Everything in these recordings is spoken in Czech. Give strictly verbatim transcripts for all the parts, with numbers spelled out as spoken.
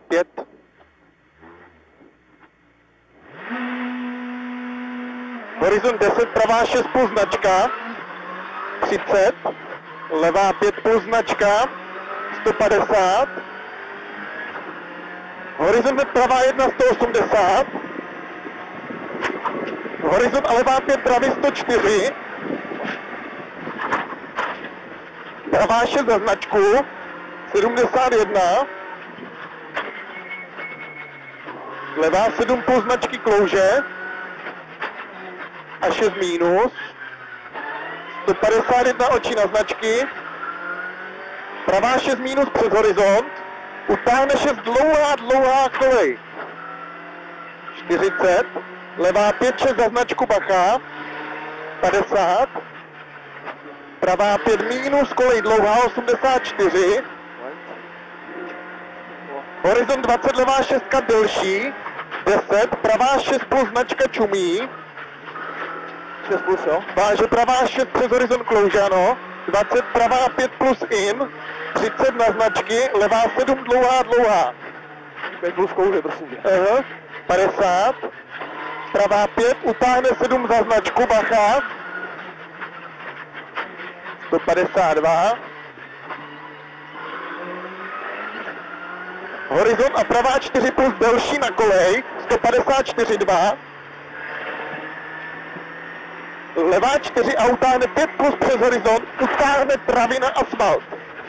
pět. Horizont deset, pravá šest plus značka, třicet, levá pět plus značka, sto padesát, horizont pravá jedna, sto osmdesát, horizont a levá pět pravý sto čtyři, pravá šest za značku, sedmdesát jedna, levá sedm plus značky klouže a šest minus, sto padesát jedna očí na značky, pravá šest minus přes horizont, utáhne šest dlouhá, dlouhá kolej, čtyřicet, levá pět šest za značku bacha, padesát, pravá pět minus kolej dlouhá, osmdesát čtyři, horizont dvacet, levá šestka delší, deset, pravá šest plus značka čumí, šest plus, jo. Váže pravá šest přes horizont kloužano, dvacet, pravá pět plus in, třicet na značky, levá sedm dlouhá, dlouhá. pět plus klouže, prosím tě. Aha, padesát, pravá pět, utáhne sedm za značku, bacha, sto padesát dva, horizont a pravá čtyři plus delší na kolej, sto padesát čtyři dva, levá čtyři a utáhne pět plus přes horizont, utáhne pravý na asfalt,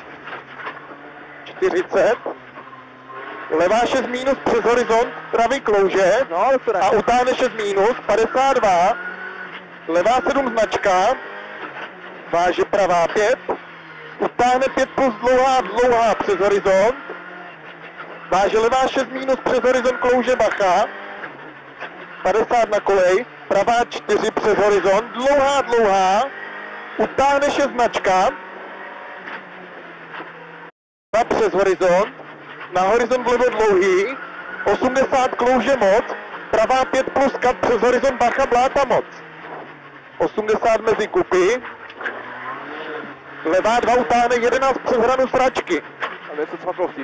čtyřicet, levá šest minus přes horizont, pravý klouže no, a utáhne šest minus, padesát dva, levá sedm značka, váže pravá pět, utáhne pět plus dlouhá, dlouhá přes horizont, váže levá šest minus přes horizont klouže bacha, padesát na kolej, pravá čtyři přes horizont, dlouhá, dlouhá, utáhne šest značka, dva přes horizont, na horizont vlevo dlouhý, osmdesát klouže moc, pravá pět plus kat přes horizont bacha bláta moc, osmdesát mezi kupy, levá dva utáhne jedenáct přes hranu sračky. A něco cvaklovství,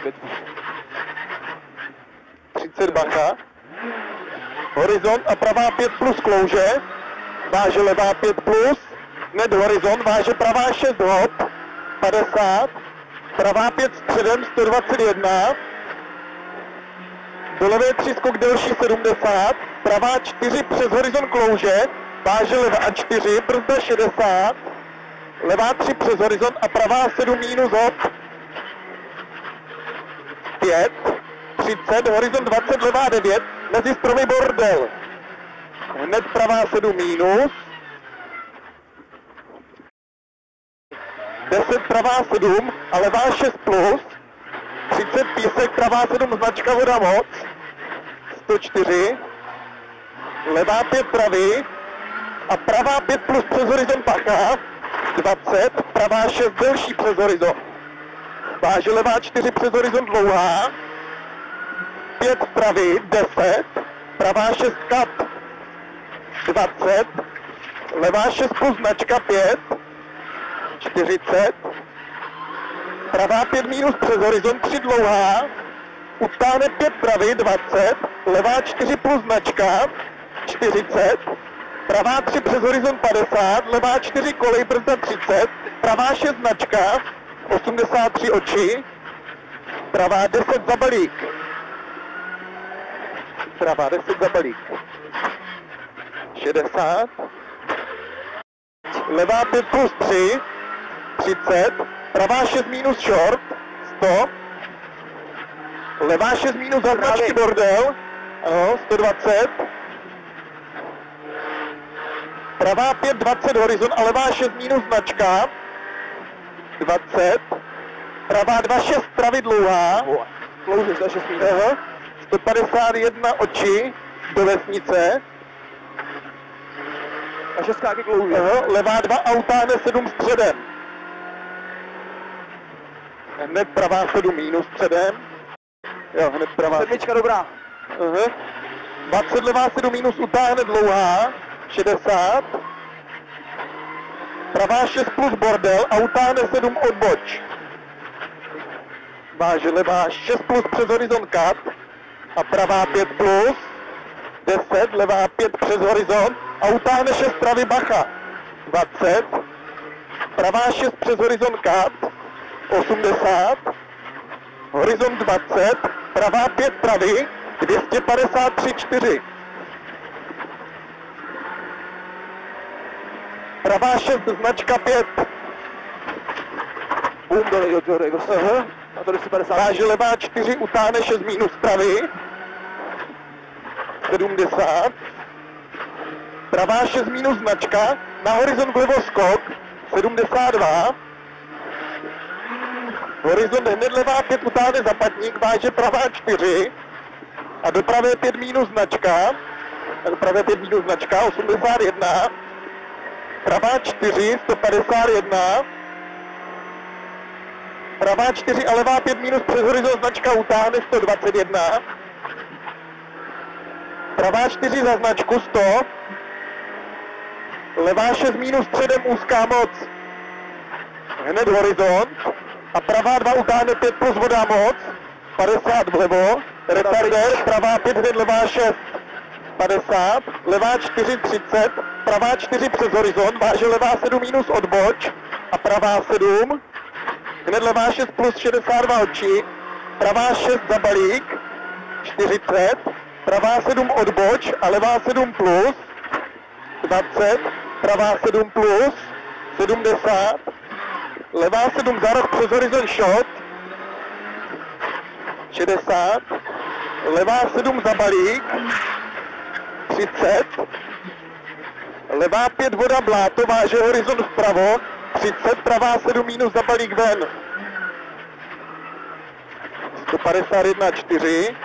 třicet bacha, horizont a pravá pět plus klouže, váže levá pět plus, hned horizont, váže pravá šest hop, padesát, pravá pět středem sto dvacet jedna, do levé tři skok delší sedmdesát, pravá čtyři přes horizont klouže, váže levá čtyři, brzda šedesát, levá tři přes horizont a pravá sedm minus hop, pět, třicet, horizont dvacet, levá devět, mezi stromy bordel, hned pravá sedm minus, deset pravá sedm a levá šest plus, třicet písek, pravá sedm značka voda moc, sto čtyři, levá pět pravý a pravá pět plus přes horizont bacha, dvacet, pravá šest delší přes horizont, váže levá čtyři přes horizont dlouhá, pět pravý, deset, pravá šest kat, dvacet, levá šest plus značka pět, čtyřicet, pravá pět minus přes horizont tři dlouhá, utáhne pět pravý, dvacet, levá čtyři plus značka, čtyřicet, pravá tři přes horizont padesát, levá čtyři kolej, brzda třicet, pravá šest značka, osmdesát tři oči, pravá deset za balík, pravá deset za balík, šedesát, levá pět plus tři, třicet, pravá šest minus short, sto, levá šest minus za značky bordel, ano, sto dvacet, pravá pět, dvacet horizont a levá šest minus značka, dvacet, pravá dva šest pravý dlouhá, dlouhý za šest minus, aha, sto padesát jedna oči do vesnice, a šestkáky klouže, aha, levá dva a utáhne sedm středem, hned pravá sedm minus středem, jo, hned pravá sedmička dobrá, aha, dvacet levá sedm minus utáhne dlouhá, šedesát, pravá šest plus bordel a utáhne sedm odboč. váže levá šest plus přes horizont kat a pravá pět plus, deset, levá pět přes horizont a utáhne šest pravý bacha, dvacet, pravá šest přes horizont kat, osmdesát, horizont dvacet, pravá pět pravý, dvě stě padesát tři čtyři. Pravá šest, značka pět. Bum, dole do toho reverse. Aha. A to dvě stě padesát. Váže levá čtyři, utáhne šest minus pravý, sedmdesát. Pravá šest minus značka, na horizont vlevo skok, sedmdesát dva. Horizont hned levá pět, utáhne zapatník, váže pravá čtyři. A do pravé pět minus značka, a do pravé pět minus značka, osmdesát jedna. Pravá čtyři, sto padesát jedna. Pravá čtyři a levá pět minus přes horizont značka utáhne sto dvacet jedna. Pravá čtyři za značku sto. Levá šest minus středem úzká moc. Hned horizont. A pravá dva utáhne pět plus voda moc. padesát vlevo. Retardér, pravá pět, hned levá šest. padesát. Levá čtyři, třicet. Pravá čtyři přes horizont. Váže levá sedm minus odboč. A pravá sedm. Hned levá šest plus šedesát dva oči. Pravá šest za balík. čtyřicet. Pravá sedm odboč a levá sedm plus. dvacet. Pravá sedm plus. sedmdesát. Levá sedm za roh přes horizont shot. šedesát. Levá sedm za balík. třicet. Levá pět voda bláto, váže horizont vpravo. třicet, pravá sedm minus za balík ven. sto padesát jedna čtyři.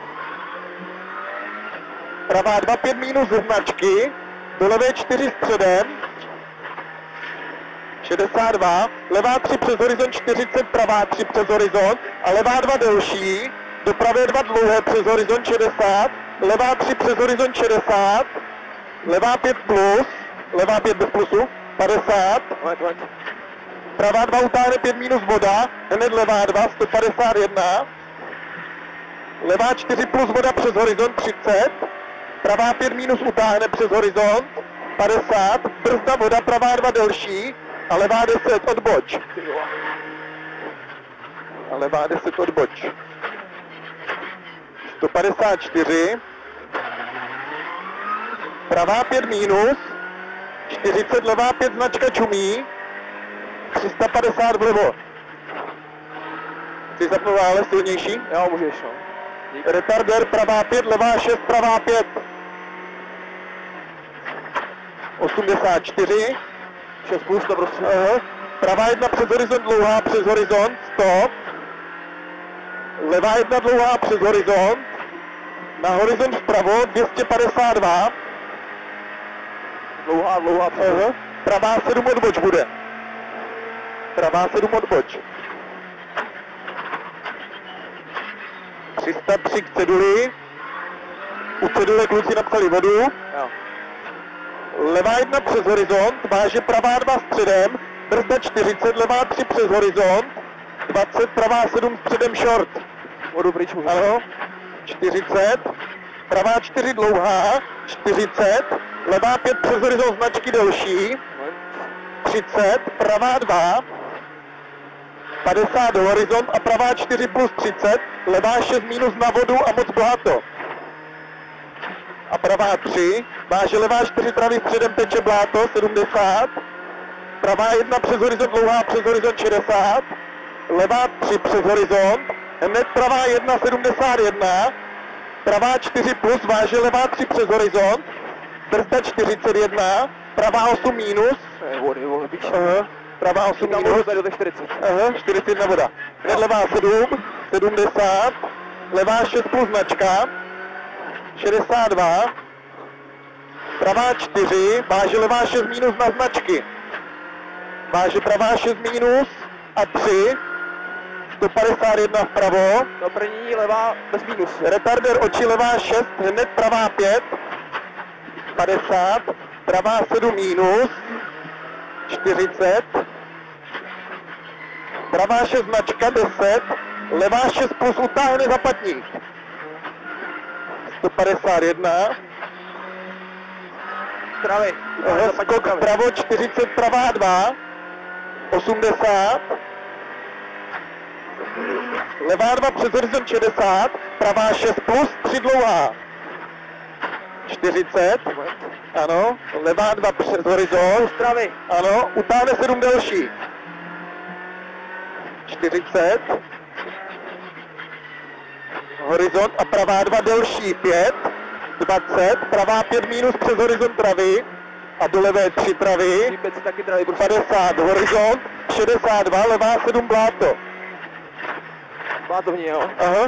Pravá dva pět minus ze značky. Do levé čtyři středem. šedesát dva. Levá tři přes horizont čtyřicet, pravá tři přes horizont. A levá dva delší. Do pravé dva dlouhé přes horizont šedesát. Levá tři přes horizont šedesát. Levá pět plus. Levá pět bez plusu. padesát. Pravá dva utáhne pět minus voda. Hned levá dva, sto padesát jedna. Levá čtyři plus voda přes horizont třicet. Pravá pět minus utáhne přes horizont padesát. Brzda voda, pravá dva delší. A levá deset odboč. A levá deset odboč. sto padesát čtyři. Pravá pět minus. čtyřicet, levá pět značka čumí. tři sta padesát vlevo. Jsi zapnul ale silnější? Jo, můžeš, no. Retardér, pravá pět, levá šest, pravá pět. osmdesát čtyři. šest plus, to prostě. Aha. Pravá jedna přes horizont, dlouhá přes horizont, sto. Levá jedna dlouhá přes horizont. Na horizont vpravo, dvě stě padesát dva. Dlouhá, dlouhá, Aha. Pravá sedm odboč bude. Pravá sedm odboč. tři sta tři k ceduli. U cedule kluci napsali vodu. Jo. Levá jedna přes horizont, váže pravá dva středem, brzda čtyřicet, levá tři přes horizont, dvacet, pravá sedm středem short. Vodu pryč můžeš. Ano, čtyřicet, pravá čtyři dlouhá, čtyřicet, levá pět přes horizont značky delší, třicet, pravá dva, padesát do horizont a pravá čtyři plus třicet, levá šest minus na vodu a moc bláto. A pravá tři, váže levá čtyři pravý středem teče bláto, sedmdesát, pravá jedna přes horizont dlouhá přes horizont šedesát, levá tři přes horizont, hned pravá jedna sedmdesát jedna, pravá čtyři plus, váže levá tři přes horizont, brzda čtyřicet jedna, pravá osm minus, Je vody, vody, píš. aha, pravá osm Tam minus, můžu do čtyřicet. aha, čtyřicet jedna voda, hned levá sedm, sedmdesát, levá šest plus značka, šedesát dva, pravá čtyři, váže levá šest minus na značky, váže pravá šest minus a tři, sto padesát jedna vpravo, Do první levá bez mínus. retardér oči levá šest, hned pravá pět, padesát, pravá sedm minus, čtyřicet, pravá šest značka deset, levá šest plus utáhne za patník. sto padesát jedna. Pravý. Aha, skok vpravo čtyřicet, pravá dva. osmdesát. Levá dva přes horizont šedesát, pravá šest plus tři dlouhá. čtyřicet. Ano, levá dva přes horizont. Pravý. Ano, utáhne sedm delší. čtyřicet. Horizont a pravá dva delší pět. dvacet, pravá pět minus přes horizont travy. A do levé tři travy. Lípec taky pravý, prosím. padesát horizont, šedesát dva, levá sedm bláto. Blátovní, jo. Aha.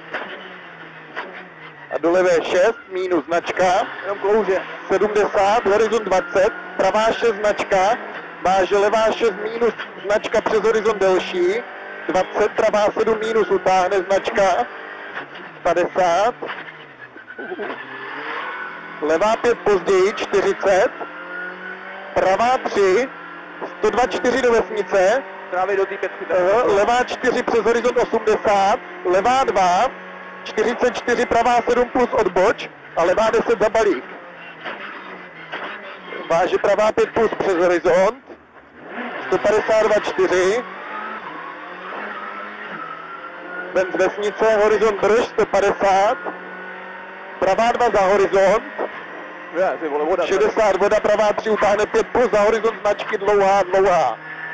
A do levé šest, minus značka. Jenom klouže. sedmdesát, horizont dvacet, pravá šest značka. Váže levá šest minus značka přes horizont delší. dvacet, pravá sedm minus utáhne značka. padesát. Levá pět později, čtyřicet. Pravá tři, sto dvacet čtyři do vesnice. Pravý do té pětky. Aha, levá čtyři přes horizont osmdesát, levá dva, čtyřicet čtyři, pravá sedm plus odboč a levá deset za balík. Váže pravá pět plus přes horizont, sto padesát dva čtyři. Ven z vesnice, horizont drž, sto padesát. Pravá dva za horizont, Je, ty vole, voda. šedesát, voda pravá tři, utáhne pět plus za horizont značky dlouhá, dlouhá.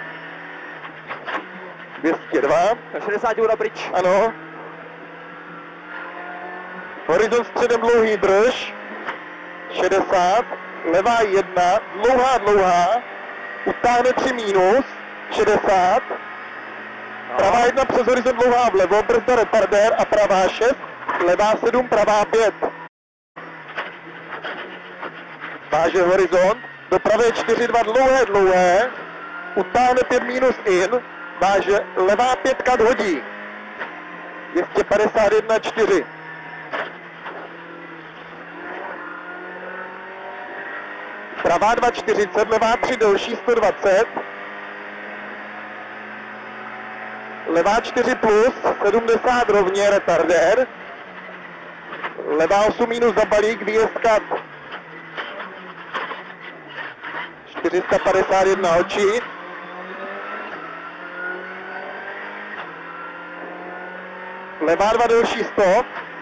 dvě stě dva. Na šedesát voda pryč. Ano. Horizont středem dlouhý drž. šedesát. Levá jedna. Dlouhá, dlouhá. Utáhne tři minus. šedesát. Pravá jedna přes horizont dlouhá vlevo. Brzda retardér a pravá šest. Levá sedm, pravá pět. Váže horizont. Do pravé čtyři dva dlouhé, dlouhé. Utáhne pět minus in. Váže levá pětka hodí. dvě stě padesát jedna čtyři. Pravá dva čtyřicet, levá tři delší sto dvacet. Levá čtyři plus sedmdesát rovně retardér. Levá osm minus za balík, výjezd kat. čtyři sta padesát jedna očí. Levá dva delší sto.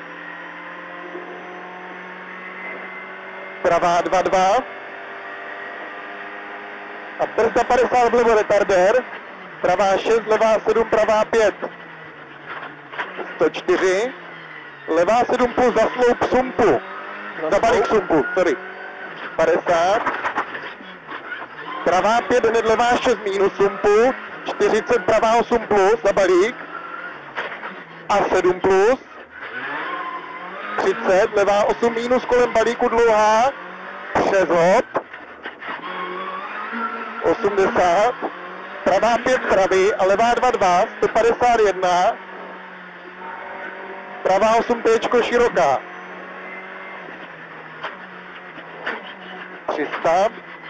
Pravá dva dva. A brzda padesát vlevo retardér. Pravá šest, levá sedm, pravá pět. sto čtyři. Levá sedm plus za sloup sumpu. Za balík sumpu, sorry. padesát. Pravá pět, hned levá šest minus sumpu. čtyřicet, pravá osm plus za balík. A sedm plus. třicet, levá osm minus kolem balíku dlouhá. Přes hod. osmdesát. Pravá pět pravý a levá dva dva, sto padesát jedna. Pravá osm téčko široká. tři sta.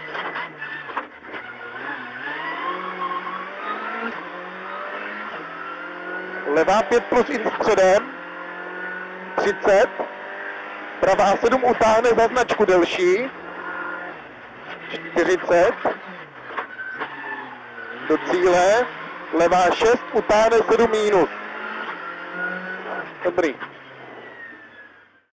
Levá pět plus in středem. třicet. Pravá sedm utáhne za značku delší. čtyřicet. Do cíle. Levá šest utáhne sedm minus. Dobrý.